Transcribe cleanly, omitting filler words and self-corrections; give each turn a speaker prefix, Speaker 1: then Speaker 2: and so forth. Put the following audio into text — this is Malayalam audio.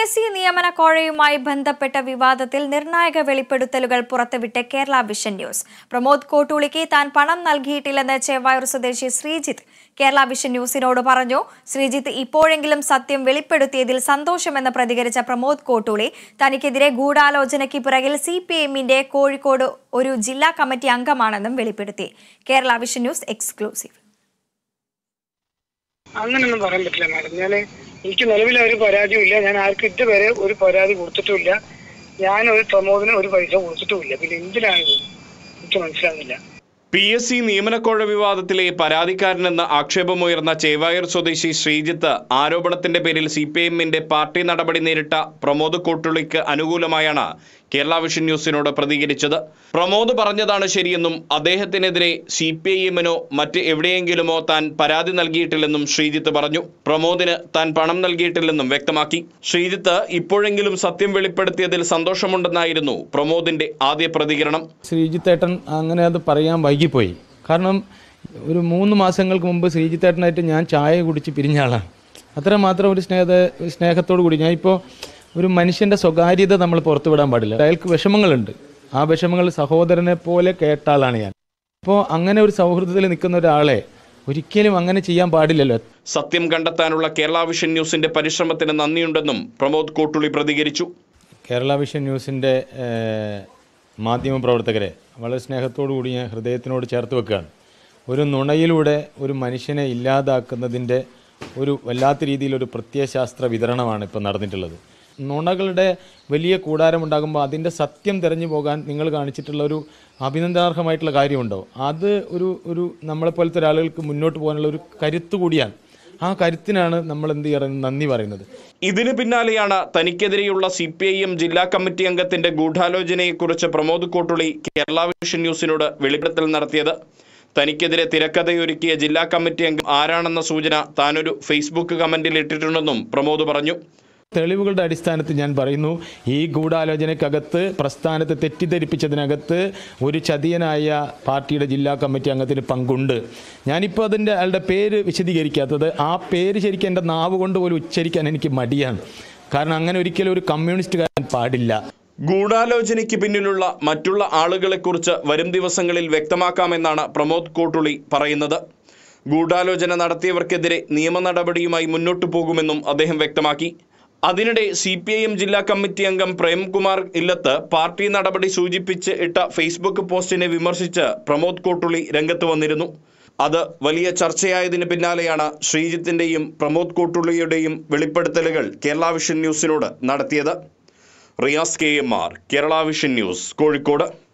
Speaker 1: PSC നിയമന കോഴയുമായി ബന്ധപ്പെട്ട വിവാദത്തിൽ നിർണായക വെളിപ്പെടുത്തലുകൾ പുറത്തുവിട്ട് കേരള വിഷൻ ന്യൂസ്. പ്രമോദ് കോട്ടൂളിക്ക് താൻ പണം നൽകിയിട്ടില്ലെന്ന് ചേവായൂർ സ്വദേശി ശ്രീജിത്ത് കേരള വിഷൻ ന്യൂസിനോട് പറഞ്ഞു. ശ്രീജിത്ത് ഇപ്പോഴെങ്കിലും സത്യം വെളിപ്പെടുത്തിയതിൽ സന്തോഷമെന്ന് പ്രതികരിച്ച പ്രമോദ് കോട്ടൂളി തനിക്കെതിരെ ഗൂഢാലോചനയ്ക്ക് പിറകിൽ CPM-ന്റെ കോഴിക്കോട് ഒരു ജില്ലാ കമ്മിറ്റി അംഗമാണെന്നും വെളിപ്പെടുത്തി. Kerala vision news exclusive.
Speaker 2: അങ്ങനെയൊന്നും പറയാൻ പറ്റില്ല മാഡം. എനിക്ക് നിലവിൽ ഒരു പരാതിയുമില്ല. ഞാൻ ആർക്കും ഇതുവരെ ഒരു പരാതി കൊടുത്തിട്ടുമില്ല. ഞാൻ ഒരു പ്രമോദിന് ഒരു പൈസ കൊടുത്തിട്ടുമില്ല. പിന്നെ എന്തിനാണ് എനിക്ക് മനസ്സിലാകുന്നില്ല.
Speaker 3: PSC നിയമനക്കോഴ വിവാദത്തിലെ പരാതിക്കാരനെന്ന ആക്ഷേപമുയർന്ന ചേവായൂർ സ്വദേശി ശ്രീജിത്ത് ആരോപണത്തിന്റെ പേരിൽ CPM-ന്റെ പാർട്ടി നടപടി നേരിട്ട പ്രമോദ് കോട്ടൂളിക്ക് അനുകൂലമായാണ് കേരള വിഷൻ ന്യൂസിനോട് പ്രതികരിച്ചത്. പ്രമോദ് പറഞ്ഞതാണ് ശരിയെന്നും അദ്ദേഹത്തിനെതിരെ CPIM-നോ മറ്റ് എവിടെയെങ്കിലുമോ താൻ പരാതി നൽകിയിട്ടില്ലെന്നും ശ്രീജിത്ത് പറഞ്ഞു. പ്രമോദിന് താൻ പണം നൽകിയിട്ടില്ലെന്നും വ്യക്തമാക്കി. ശ്രീജിത്ത് ഇപ്പോഴെങ്കിലും സത്യം വെളിപ്പെടുത്തിയതിൽ സന്തോഷമുണ്ടെന്നായിരുന്നു പ്രമോദിന്റെ ആദ്യ പ്രതികരണം.
Speaker 4: ശ്രീജിത്തേട്ടൻ അങ്ങനെ അത് പറയാൻ വൈകിപ്പോയി. കാരണം ഒരു 3 മാസങ്ങൾക്ക് മുമ്പ് ശ്രീജിത്തേട്ടനായിട്ട് ഞാൻ ചായ കുടിച്ച് പിരിഞ്ഞ ആളാണ്. അത്രമാത്രം ഒരു സ്നേഹത്തോടു കൂടി ഞാനിപ്പോൾ ഒരു മനുഷ്യൻ്റെ സ്വകാര്യത നമ്മൾ പുറത്തുവിടാൻ പാടില്ല. അയാൾക്ക് വിഷമങ്ങളുണ്ട്. ആ വിഷമങ്ങൾ സഹോദരനെ പോലെ കേട്ട ആളാണ് ഞാൻ. അപ്പോൾ അങ്ങനെ ഒരു സൗഹൃദത്തിൽ നിൽക്കുന്ന ഒരാളെ ഒരിക്കലും അങ്ങനെ ചെയ്യാൻ പാടില്ലല്ലോ.
Speaker 3: സത്യം കണ്ടെത്താനുള്ള കേരള വിഷൻ ന്യൂസിന്റെ പരിശ്രമത്തിന് നന്ദിയുണ്ടെന്നും പ്രമോദ് കോട്ടൂളി പ്രതികരിച്ചു.
Speaker 4: കേരള വിഷൻ ന്യൂസിൻ്റെ മാധ്യമപ്രവർത്തകരെ വളരെ സ്നേഹത്തോടു കൂടി ഞാൻ ഹൃദയത്തിനോട് ചേർത്ത് വെക്കുകയാണ്. ഒരു നുണയിലൂടെ ഒരു മനുഷ്യനെ ഇല്ലാതാക്കുന്നതിൻ്റെ ഒരു വല്ലാത്ത രീതിയിലൊരു പ്രത്യയശാസ്ത്ര വിതരണമാണ് ഇപ്പോൾ നടന്നിട്ടുള്ളത്. നുണകളുടെ വലിയ കൂടാരമുണ്ടാകുമ്പോൾ അതിൻ്റെ സത്യം തിരഞ്ഞു പോകാൻ നിങ്ങൾ കാണിച്ചിട്ടുള്ള ഒരു അഭിനന്ദനാർഹമായിട്ടുള്ള കാര്യമുണ്ടോ? അത് ഒരു നമ്മളെപ്പോലത്തെ ഒരാളുകൾക്ക് മുന്നോട്ട് പോകാനുള്ള ഒരു കരുത്ത് കൂടിയാണ്. ആ കരുത്തിനാണ് നമ്മൾ നന്ദി പറയുന്നത്.
Speaker 3: ഇതിന് പിന്നാലെയാണ് തനിക്കെതിരെയുള്ള CPIM ജില്ലാ കമ്മിറ്റി അംഗത്തിന്റെ ഗൂഢാലോചനയെക്കുറിച്ച് പ്രമോദ് കോട്ടൂളി കേരള വിഷൻ ന്യൂസിനോട് വെളിപ്പെടുത്തൽ നടത്തിയത്. തനിക്കെതിരെ തിരക്കഥയൊരുക്കിയ ജില്ലാ കമ്മിറ്റി അംഗം ആരാണെന്ന സൂചന താനൊരു ഫേസ്ബുക്ക് കമന്റിൽ ഇട്ടിട്ടുണ്ടെന്നും പ്രമോദ് പറഞ്ഞു.
Speaker 4: തെളിവുകളുടെ അടിസ്ഥാനത്തിൽ ഞാൻ പറയുന്നു, ഈ ഗൂഢാലോചനയ്ക്കകത്ത് പ്രസ്ഥാനത്തെ തെറ്റിദ്ധരിപ്പിച്ചതിനകത്ത് ഒരു ചതിയനായ പാർട്ടിയുടെ ജില്ലാ കമ്മിറ്റി അംഗത്തിന് പങ്കുണ്ട്. ഞാനിപ്പോൾ അയാളുടെ പേര് വിശദീകരിക്കാത്തത്, ആ പേര് ശരിക്കും എൻ്റെ നാവ് കൊണ്ട് പോലും ഉച്ചരിക്കാൻ എനിക്ക് മടിയാണ്. കാരണം അങ്ങനെ ഒരിക്കലും ഒരു കമ്മ്യൂണിസ്റ്റുകാരൻ പാടില്ല.
Speaker 3: ഗൂഢാലോചനയ്ക്ക് പിന്നിലുള്ള മറ്റുള്ള ആളുകളെക്കുറിച്ച് വരും ദിവസങ്ങളിൽ വ്യക്തമാക്കാമെന്നാണ് പ്രമോദ് കോട്ടൂളി പറയുന്നത്. ഗൂഢാലോചന നടത്തിയവർക്കെതിരെ നിയമ നടപടിയുമായി മുന്നോട്ടു പോകുമെന്നും അദ്ദേഹം വ്യക്തമാക്കി. അതിനിടെ CPIM ജില്ലാ കമ്മിറ്റി അംഗം പ്രേംകുമാർ ഇല്ലത്ത് പാർട്ടി നടപടി സൂചിപ്പിച്ച് ഇട്ട ഫേസ്ബുക്ക് പോസ്റ്റിനെ വിമർശിച്ച് പ്രമോദ് കോട്ടൂളി രംഗത്ത് വന്നിരുന്നു. അത് വലിയ ചർച്ചയായതിന് പിന്നാലെയാണ് ശ്രീജിത്തിന്റെയും പ്രമോദ് കോട്ടൂളിയുടെയും വെളിപ്പെടുത്തലുകൾ കേരള വിഷൻ ന്യൂസിനോട് നടത്തിയത്. Riyas KMR, Kerala vision news, Kozhikode.